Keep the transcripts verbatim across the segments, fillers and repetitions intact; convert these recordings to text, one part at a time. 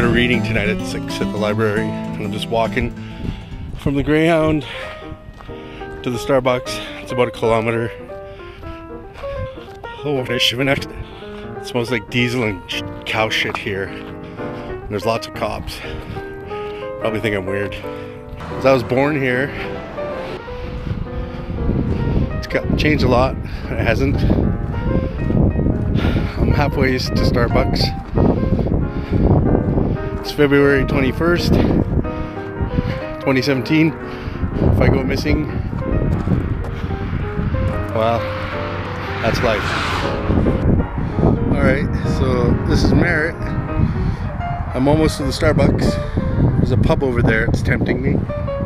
got a reading tonight at six at the library, and I'm just walking from the Greyhound to the Starbucks. It's about a kilometer. Oh, it smells like diesel and cow shit here. And there's lots of cops. Probably think I'm weird. Because I was born here. It's got changed a lot. It hasn't. I'm halfway to Starbucks. It's February twenty-first, twenty seventeen. If I go missing, well, that's life. Alright, so this is Merritt. I'm almost to the Starbucks. There's a pub over there, it's tempting me.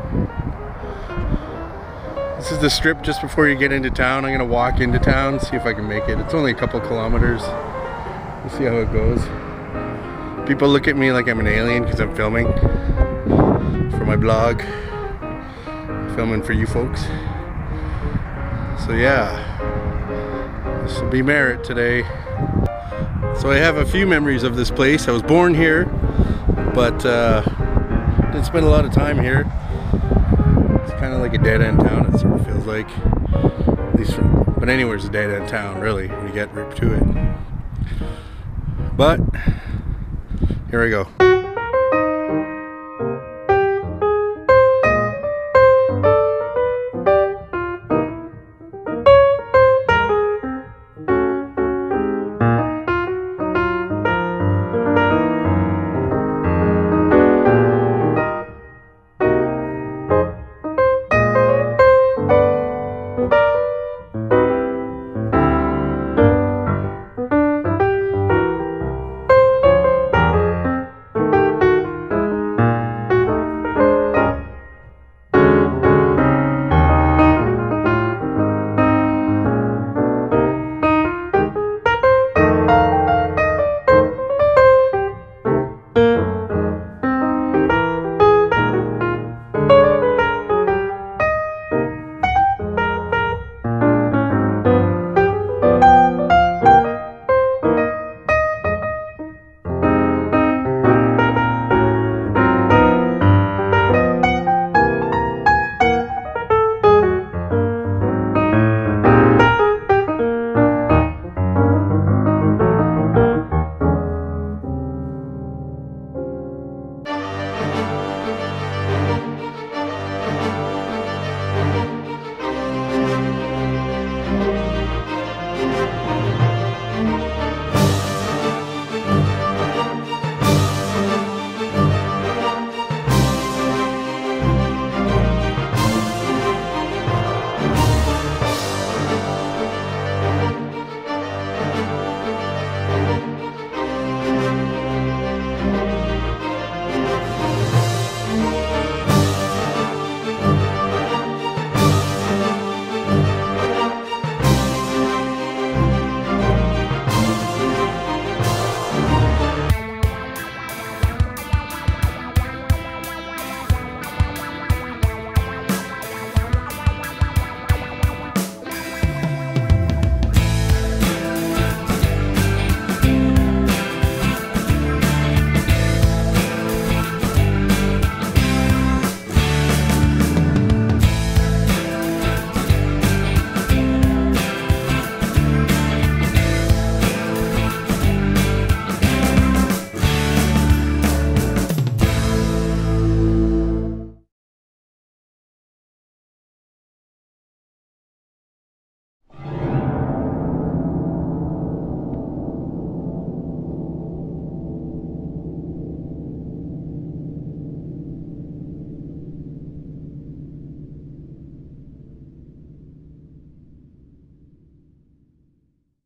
This is the strip just before you get into town. I'm gonna walk into town, see if I can make it. It's only a couple kilometers. We'll see how it goes. People look at me like I'm an alien because I'm filming for my blog. Filming for you folks. So yeah, this will be Merritt today. So I have a few memories of this place. I was born here, but uh, didn't spend a lot of time here. It's kind of like a dead-end town, it sort of feels like. At least from, but anywhere's a dead-end town, really, when you get ripped to it. But here we go.